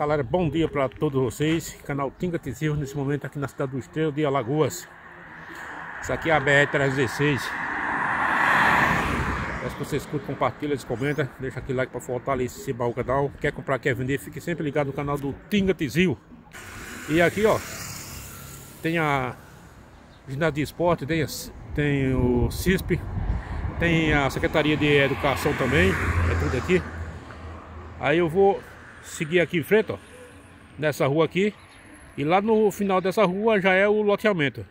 Galera, bom dia para todos vocês. Canal Tinga Tizil, nesse momento aqui na cidade do Estrela de Alagoas. Isso aqui é a BR-316. Peço que vocês curtam, compartilhem, comentem, deixa aquele like para fortalecer o canal. Quer comprar, quer vender, fique sempre ligado no canal do Tinga Tizil. E aqui, ó, tem a ginásio de esporte, tem o CISP, tem a Secretaria de Educação também, é tudo aqui. Aí eu vou seguir aqui em frente, ó, nessa rua aqui, e lá no final dessa rua já é o loteamento.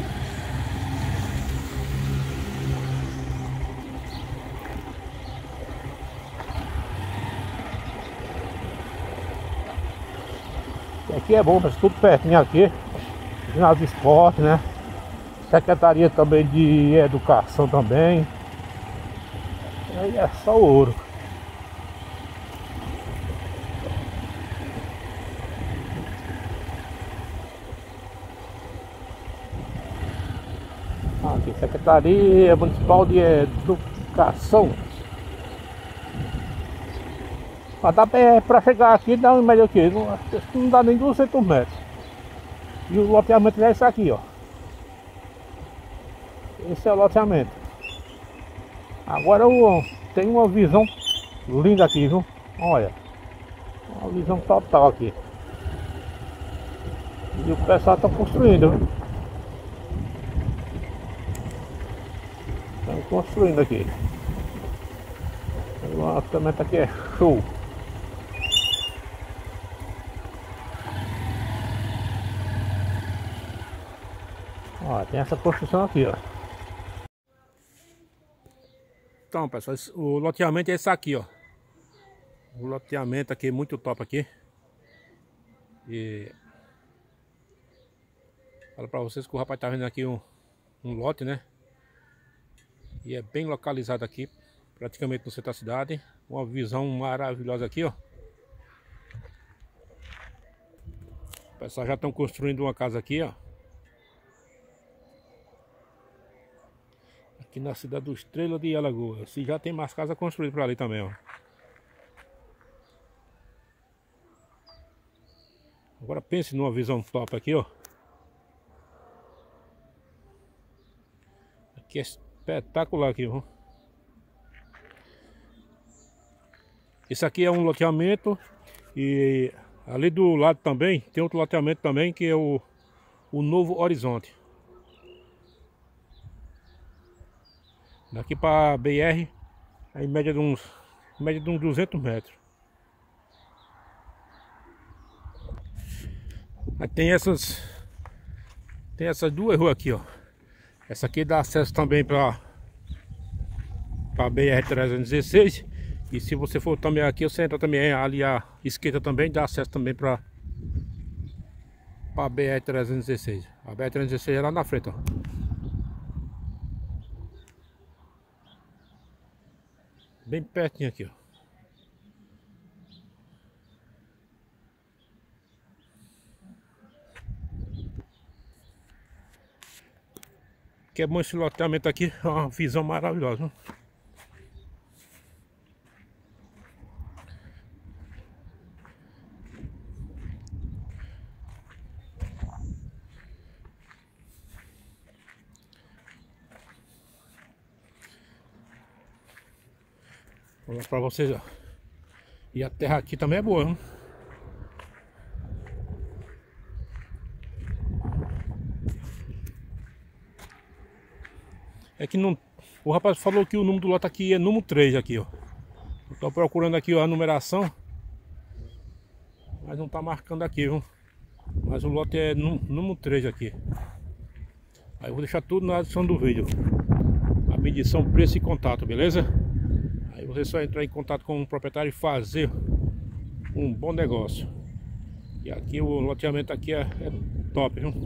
Aqui é bom, mas tudo pertinho aqui. Ginásio de esporte, né? Secretaria também de Educação também. Aí é só ouro. Aqui, Secretaria Municipal de Educação. Dá pra chegar aqui, dá um médio aqui, não dá nem 200 metros. E o loteamento já é isso aqui, ó. Esse é o loteamento. Agora tem uma visão linda aqui, viu? Olha, uma visão total aqui. E o pessoal tá construindo, viu? Estão construindo aqui. O loteamento aqui é show. Ó, tem essa construção aqui, ó. Então, pessoal, o loteamento é esse aqui, ó. O loteamento aqui é muito top aqui. E falo pra vocês que o rapaz tá vendo aqui um lote, né? E é bem localizado aqui, praticamente no centro da cidade. Uma visão maravilhosa aqui, ó. O pessoal já estão construindo uma casa aqui, ó. Aqui na cidade do Estrela de Alagoas. E já tem mais casas construídas por ali também, ó. Agora pense numa visão top aqui, ó. Aqui é espetacular aqui, ó. Esse aqui é um loteamento. E ali do lado também tem outro loteamento também, que é o Novo Horizonte. Daqui para BR é em média de uns 200 metros. Aí tem essas duas ruas aqui, ó. Essa aqui dá acesso também para BR-316. E se você for também aqui, você entra também ali à esquerda também, dá acesso também para BR-316. A BR-316 é lá na frente, ó. Bem pertinho aqui, ó. Que é bom esse loteamento aqui, é uma visão maravilhosa, viu? Vou mostrar pra vocês, ó. E a terra aqui também é boa, hein? É que não... O rapaz falou que o número do lote aqui é número 3 aqui, ó. Eu tô procurando aqui, ó, a numeração, mas não tá marcando aqui, viu? Mas o lote é número 3 aqui. Aí eu vou deixar tudo na descrição do vídeo. A medição, preço e contato, beleza? Aí você só entrar em contato com o proprietário e fazer um bom negócio. E aqui o loteamento aqui é top, viu?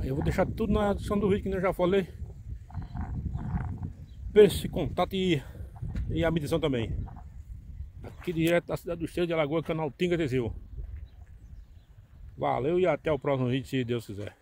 Aí eu vou deixar tudo na descrição do vídeo, que eu já falei. Preço, contato e a medição também. Aqui direto da cidade do Esteio de Alagoas, canal Tinga Teseu. Valeu e até o próximo vídeo, se Deus quiser.